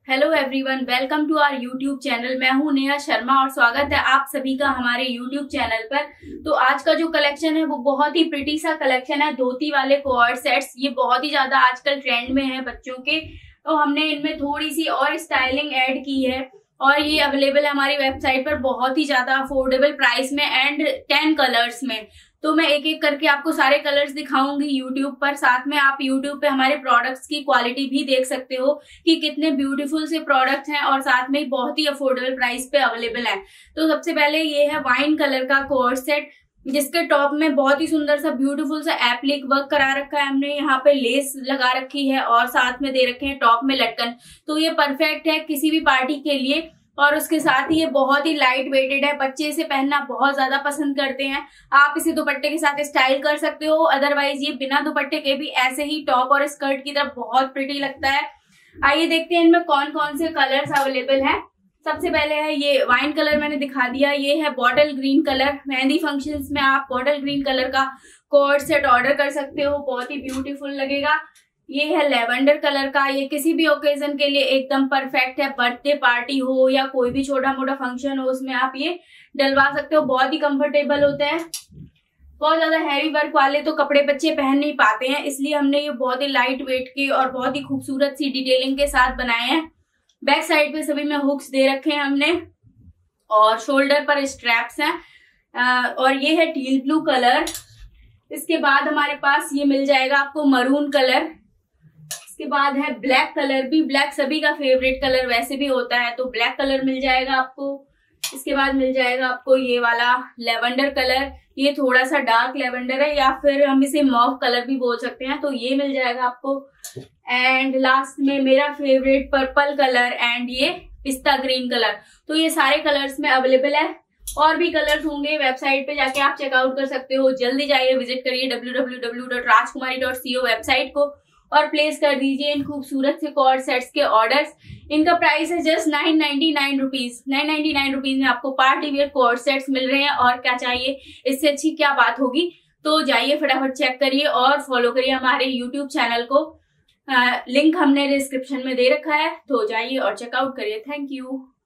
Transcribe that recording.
Hello everyone, welcome to our YouTube channel. मैं हूं नेहा शर्मा और स्वागत है आप सभी का हमारे यूट्यूब चैनल पर। तो आज का जो कलेक्शन है वो बहुत ही प्रिटी सा कलेक्शन है। धोती वाले कोऑर्ड सेट्स ये बहुत ही ज्यादा आजकल ट्रेंड में है बच्चों के, तो हमने इनमें थोड़ी सी और स्टाइलिंग ऐड की है और ये अवेलेबल है हमारी वेबसाइट पर बहुत ही ज्यादा अफोर्डेबल प्राइस में एंड 10 कलर्स में। तो मैं एक एक करके आपको सारे कलर्स दिखाऊंगी यूट्यूब पर। साथ में आप यूट्यूब पे हमारे प्रोडक्ट्स की क्वालिटी भी देख सकते हो कि कितने ब्यूटीफुल से प्रोडक्ट्स हैं और साथ में बहुत ही अफोर्डेबल प्राइस पे अवेलेबल है। तो सबसे पहले ये है वाइन कलर का कोर्ड सेट, जिसके टॉप में बहुत ही सुंदर सा ब्यूटीफुल सा एप्लिक वर्क करा रखा है हमने। यहाँ पे लेस लगा रखी है और साथ में दे रखे हैं टॉप में लटकन। तो ये परफेक्ट है किसी भी पार्टी के लिए और उसके साथ ही ये बहुत ही लाइट वेटेड है। बच्चे इसे पहनना बहुत ज्यादा पसंद करते हैं। आप इसे दुपट्टे के साथ स्टाइल कर सकते हो, अदरवाइज ये बिना दुपट्टे के भी ऐसे ही टॉप और स्कर्ट की तरफ बहुत प्रिटी लगता है। आइए देखते हैं इनमें कौन कौन से कलर्स अवेलेबल हैं। सबसे पहले है ये वाइन कलर, मैंने दिखा दिया। ये है bottle green colour. Mehndi functions में आप बॉटल ग्रीन कलर का कोट सेट ऑर्डर कर सकते हो, बहुत ही ब्यूटीफुल लगेगा। ये है लेवेंडर कलर का। ये किसी भी ओकेजन के लिए एकदम परफेक्ट है। बर्थडे पार्टी हो या कोई भी छोटा मोटा फंक्शन हो उसमें आप ये डलवा सकते हो। बहुत ही कंफर्टेबल होते हैं। बहुत ज्यादा हैवी वर्क वाले तो कपड़े बच्चे पहन नहीं पाते हैं, इसलिए हमने ये बहुत ही लाइट वेट के और बहुत ही खूबसूरत सी डिटेलिंग के साथ बनाए हैं। बैक साइड पे सभी में हुक्स दे रखे हैं हमने और शोल्डर पर स्ट्रैप्स हैं। और ये है टील ब्लू कलर। इसके बाद हमारे पास ये मिल जाएगा आपको मरून कलर। इसके बाद है ब्लैक कलर भी। ब्लैक सभी का फेवरेट कलर वैसे भी होता है, तो ब्लैक कलर मिल जाएगा आपको। इसके बाद मिल जाएगा आपको ये वाला लेवेंडर कलर। ये थोड़ा सा डार्क लेवेंडर है या फिर हम इसे मॉव कलर भी बोल सकते हैं, तो ये मिल जाएगा आपको। एंड लास्ट में मेरा फेवरेट पर्पल कलर एंड ये पिस्ता ग्रीन कलर। तो ये सारे कलर्स में अवेलेबल है। और भी कलर्स होंगे, वेबसाइट पे जाके आप चेकआउट कर सकते हो। जल्दी जाइए, विजिट करिए www.rajkumari.co वेबसाइट को और प्लेस कर दीजिए इन खूबसूरत से कॉर्ड सेट्स के ऑर्डर्स। इनका प्राइस है जस्ट 999 रुपीज। 999 रुपीज में आपको पार्टी वेयर कॉर्ड सेट्स मिल रहे हैं और क्या चाहिए, इससे अच्छी क्या बात होगी। तो जाइए फटाफट चेक करिए और फॉलो करिए हमारे यूट्यूब चैनल को। लिंक हमने डिस्क्रिप्शन में दे रखा है, तो जाइए और चेकआउट करिए। Thank you.